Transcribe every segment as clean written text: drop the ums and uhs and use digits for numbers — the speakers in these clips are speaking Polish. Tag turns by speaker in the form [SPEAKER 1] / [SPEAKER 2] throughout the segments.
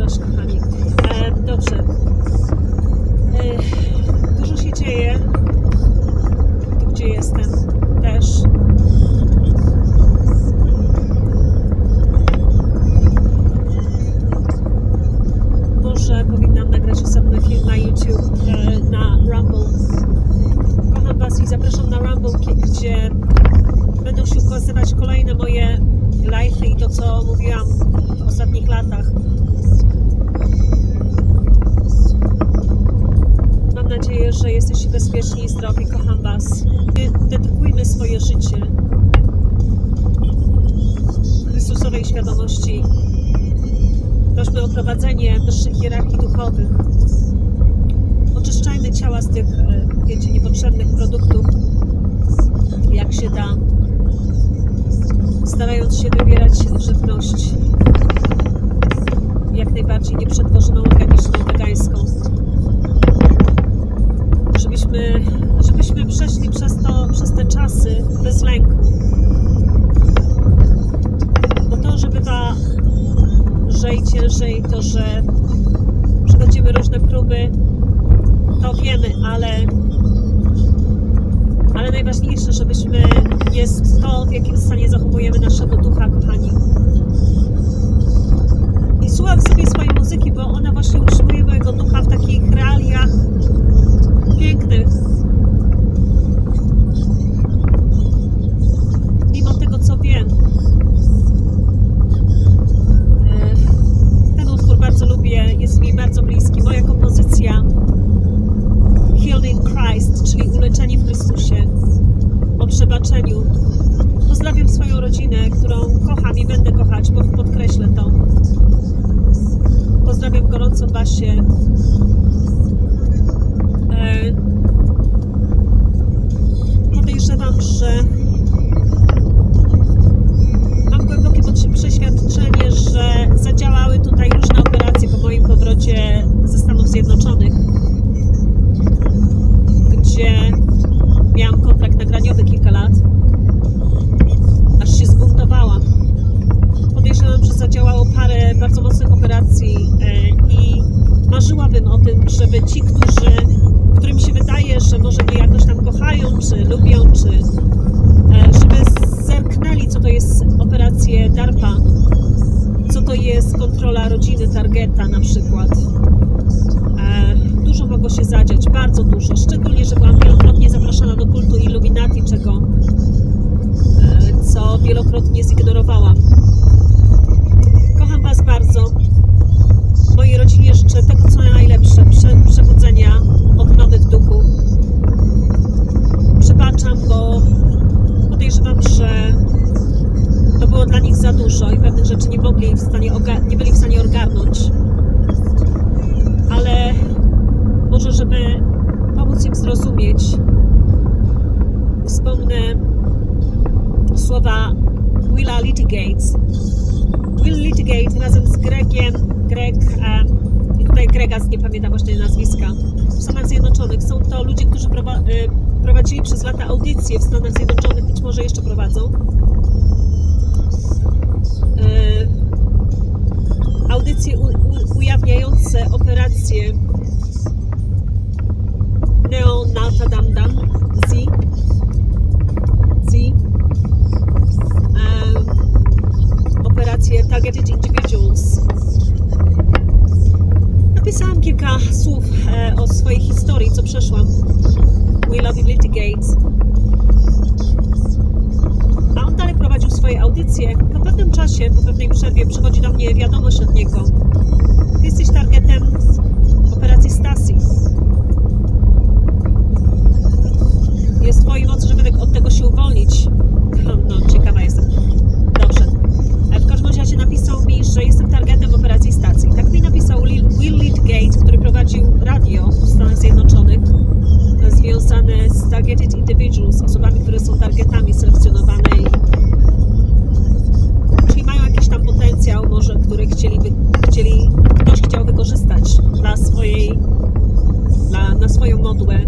[SPEAKER 1] społeczność, kochani. Dobrze. Dużo się dzieje. Tu, gdzie jestem, też. Może powinnam nagrać osobny film na YouTube, na Rumble. Kocham Was i zapraszam na Rumble, gdzie będą się ukazywać kolejne moje live'y i to, co mówiłam w ostatnich latach. Mam nadzieję, że jesteście bezpieczni i zdrowi. Kocham Was. Dedykujmy swoje życie Chrystusowej świadomości. Prośmy o prowadzenie wyższych hierarchii duchowych. Oczyszczajmy ciała z tych, wiecie, niepotrzebnych produktów, jak się da, starając się wybierać żywność jak najbardziej nieprzetworzoną, organiczną, wegańską. Żebyśmy przeszli przez te czasy bez lęku. Bo to, że bywa lżej, ciężej, to, że przechodzimy różne próby, to wiemy, ale najważniejsze, żebyśmy jest to, w jakim stanie zachowujemy naszego ducha, kochani. I słucham sobie swojej muzyki, bo ona właśnie utrzymuje mojego ducha w takich realiach pięknych. Mimo tego, co wiem. Ten utwór bardzo lubię, jest mi bardzo bliski. Moja kompozycja Healed in Christ, czyli uleczeni w Chrystusie, o przebaczeniu. Pozdrawiam swoją rodzinę, którą kocham i będę kochać, bo podkreślę to. Pozdrawiam gorąco Basię. Podejrzewam, że mam głębokie przeświadczenie, że zadziałały tutaj różne operacje po moim powrocie ze Stanów Zjednoczonych, gdzie miałam kontrakt nagraniowy kilka lat, aż się zbuntowałam. Podejrzewam, że zadziałało parę bardzo mocnych operacji i marzyłabym o tym, żeby ci, którym się wydaje, że może mnie jakoś tam kochają, czy lubią, żeby zerknęli, co to jest operacje DARPA, co to jest kontrola rodziny targeta na przykład. Dużo mogło się zadziać, bardzo dużo, szczególnie, że byłam wielokrotnie zapraszana do kultu Illuminati, co wielokrotnie zignorowałam. Kocham Was bardzo. Mojej rodzinie życzę tego, co najlepsze, przebudzenia, odnowy w duchu. Przebaczam, bo podejrzewam, że to było dla nich za dużo i pewnych rzeczy nie byli w stanie ogarnąć. Ale może, żeby pomóc im zrozumieć, wspomnę słowa Willa Litigate. Will Litigate razem z i tutaj Grega, nie pamiętam właśnie nazwiska, w Stanach Zjednoczonych. Są to ludzie, którzy prowadzili przez lata audycje w Stanach Zjednoczonych, być może jeszcze prowadzą. Audycje ujawniające operacje Neonatadamdam operacje Targeted Individuals. Napisałam kilka słów o swojej historii, co przeszłam. We Love Litigate. A on dalej prowadził swoje audycje. Po pewnym czasie, po pewnej przerwie przychodzi do mnie wiadomość od niego. Ty jesteś targetem operacji Stasi. Jest w twojej mocy, żeby od tego się uwolnić. No, ciekawa jestem. Dobrze. W każdym razie napisał mi, że jestem targetem operacji Stasi. Tak mi napisał Will Litigate, który prowadził radio w Stanach Zjednoczonych, związane z Targeted Individuals, osobami, które są targetami selekcjonowane, czyli mają jakiś tam potencjał, może, który ktoś chciał wykorzystać na swoją modłę.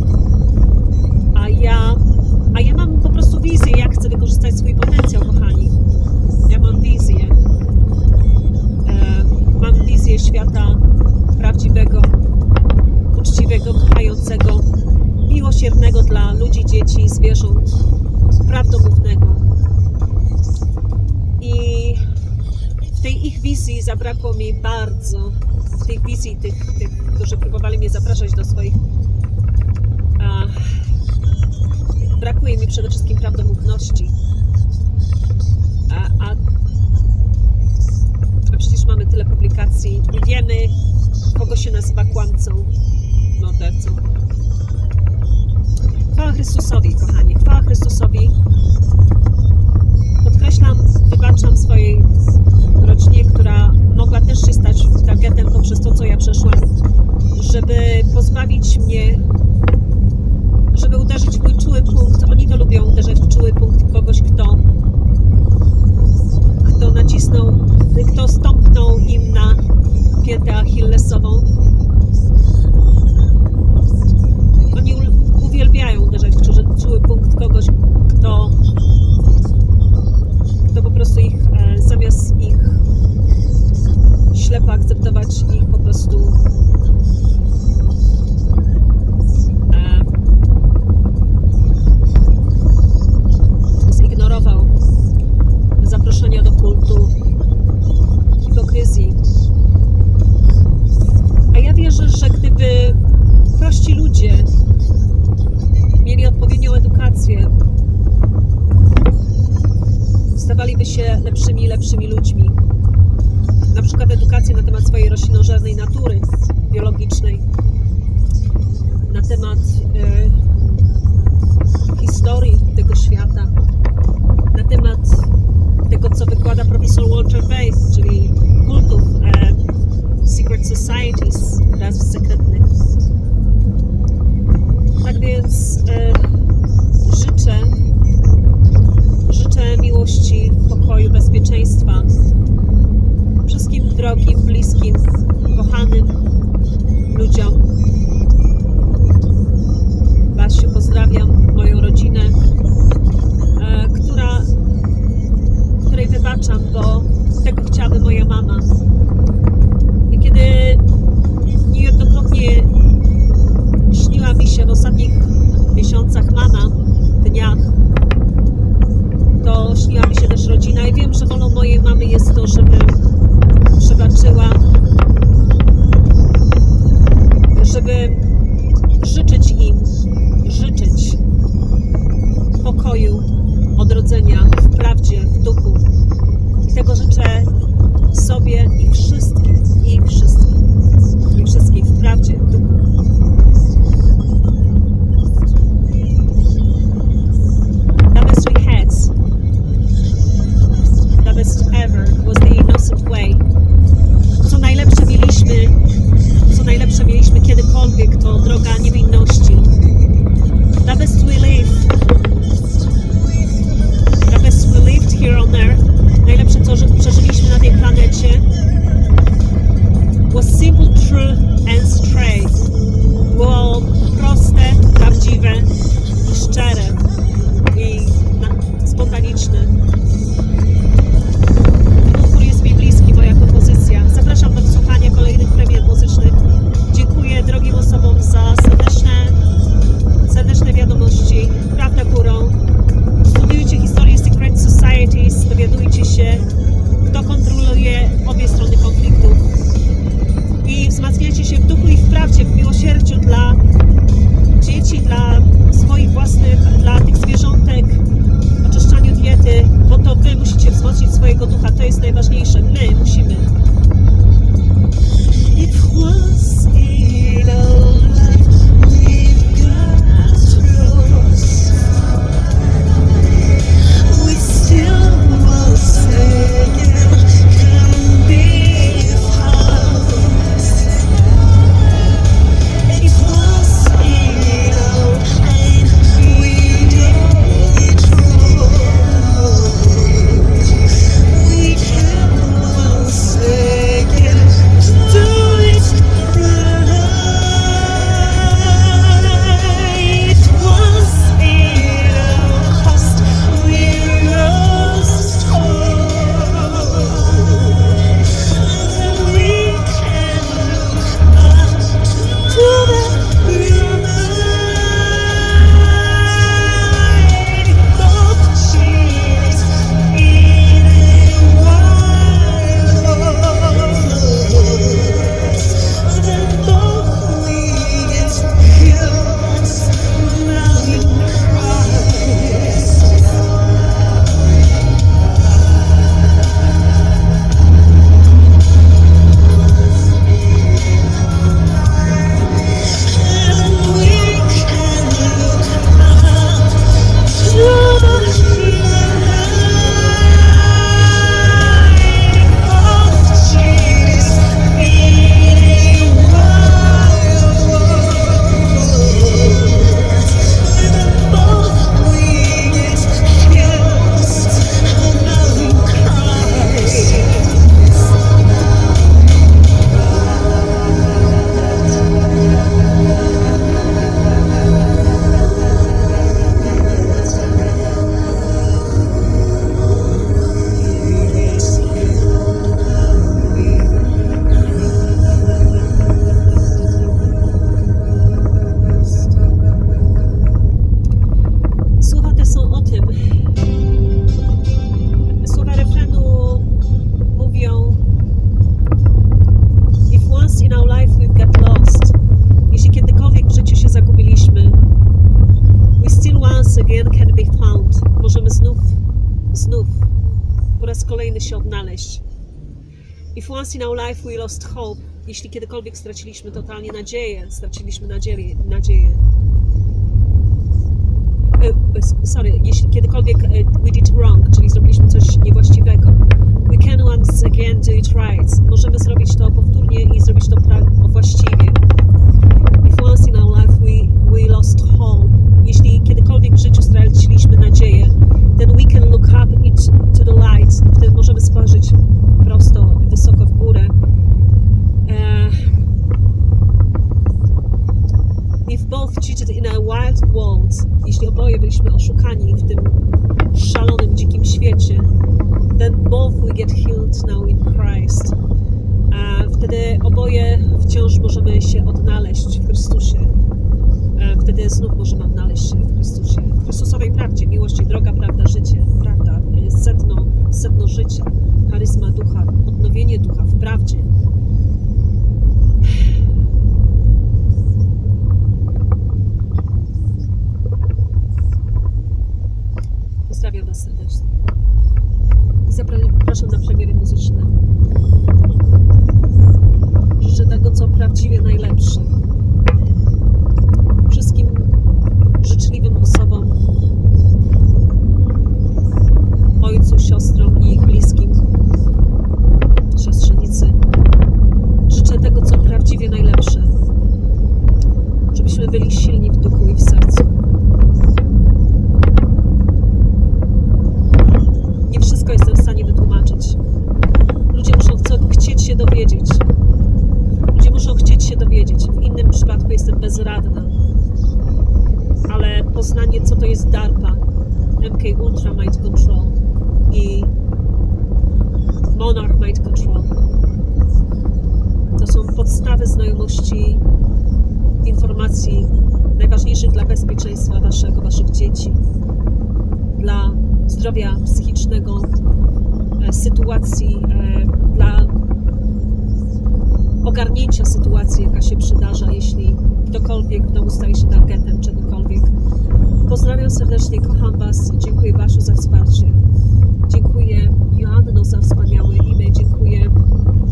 [SPEAKER 1] A ja mam po prostu wizję, jak chcę wykorzystać swój potencjał, kochani. Ja mam wizję. Mam wizję wizję świata prawdziwego, uczciwego, kochającego, miłosiernego dla ludzi, dzieci, zwierząt, prawdomównego. I w tej ich wizji zabrakło mi bardzo, w tej wizji tych którzy próbowali mnie zapraszać do swoich, brakuje mi przede wszystkim prawdomówności. A przecież mamy tyle publikacji i wiemy, kogo się nazywa kłamcą, mordercą. Chwała Chrystusowi, kochani, chwała Chrystusowi. Podkreślam, wybaczam swojej rodzinie, która mogła też się stać targetem poprzez to, co ja przeszłam, żeby pozbawić mnie, żeby uderzyć w mój czuły punkt. Oni to lubią, uderzać w czuły punkt kogoś, kto nacisnął, kto stąpnął im na piętę achillesową. Oni uwielbiają uderzać w czuły punkt kogoś, kto po prostu ich, zamiast ich ślepo akceptować, ich po prostu zignorował zaproszenia do kultu hipokryzji. A ja wierzę, że gdyby prości ludzie mieli odpowiednią edukację, stawaliby się lepszymi ludźmi. Na przykład edukację na temat swojej roślinożernej natury biologicznej, na temat historii tego świata, na temat tego, co wykłada profesor Walter Weiss, czyli kultów, secret societies, raz sekretnych. Tak więc życzę miłości, pokoju, bezpieczeństwa wszystkim drogim, bliskim, kochanym ludziom. Basiu, pozdrawiam moją rodzinę, której wybaczam, bo tego chciałaby moja mama. I kiedy niejednokrotnie śniła mi się w ostatnich miesiącach mama, dniach, to śniła mi się też rodzina i wiem, że wolą mojej mamy jest to, żeby przebaczyła, żeby życzyć im, pokoju, odrodzenia w prawdzie, w duchu. I tego życzę sobie i wszystkim w prawdzie, w duchu. The best we had, the best ever was the innocent way. Co najlepsze mieliśmy kiedykolwiek, to droga niewinności. The best we live. The best we lived here on earth. Najlepsze, co przeżyliśmy na tej planecie, was simple, true and straight. Było proste, prawdziwe, szczere i spontaniczne. Utwór jest mi bliski, moja kompozycja. Zapraszam do wysłuchania kolejnych premier muzycznych. Dziękuję drogim osobom za serdeczne wiadomości. Prawda górą. Studiujcie historię Secret Societies, dowiadujcie się, kto kontroluje obie strony konfliktu i wzmacniajcie się w duchu i w prawdzie, w miłosierdziu dla dzieci, dla swoich własnych, dla tych zwierzątek, oczyszczaniu diety, bo to wy musicie wzmocnić swojego ducha, to jest najważniejsze, my musimy. It was in our life we've got through. We still won't say can be ours. It was in our life we did true. We can say finally found. Możemy znów po raz kolejny się odnaleźć. If once in our life we lost hope, jeśli kiedykolwiek straciliśmy totalnie nadzieję, jeśli kiedykolwiek we did wrong, czyli zrobiliśmy coś niewłaściwego, we can once again do it right. Możemy zrobić to powtórnie i zrobić to właściwie. If once in our life we lost hope, jeśli kiedykolwiek w życiu straciliśmy nadzieję, then we can look up into the light. Wtedy możemy spojrzeć prosto, wysoko w górę. If both cheated in a wild world, jeśli oboje byliśmy oszukani w tym szalonym, dzikim świecie, then both we get healed now in Christ. Wtedy oboje wciąż możemy się odnaleźć w Chrystusie. Wtedy znów możemy odnaleźć się w Chrystusie. W Chrystusowej prawdzie, miłości, droga, prawda, życie, prawda, sedno życia, charyzma ducha, odnowienie ducha w prawdzie. Pozdrawiam Was serdecznie i zapraszam na premiery muzyczne. Życzę tego, co prawdziwie najlepsze. Wszystkim życzliwym osobom, ojcu, siostrom i ich bliskim, siostrzenicy. Życzę tego, co prawdziwie najlepsze. Żebyśmy byli silni w duchu i w sercu. Nie wszystko jestem w stanie wytłumaczyć. Ludzie muszą chcieć się dowiedzieć. Ludzie muszą chcieć się dowiedzieć. W innym przypadku jestem bezradna. Ale poznanie, co to jest DARPA, MK Ultra Mind Control i Monarch Mind Control, to są podstawy znajomości informacji najważniejszych dla bezpieczeństwa waszych dzieci, dla zdrowia psychicznego, sytuacji, dla ogarnięcia sytuacji, jaka się przydarza, jeśli ktokolwiek w domu staje się targetem czegokolwiek. Pozdrawiam serdecznie, kocham Was, dziękuję Basiu za wsparcie, dziękuję Joanno za wspaniałe imię, dziękuję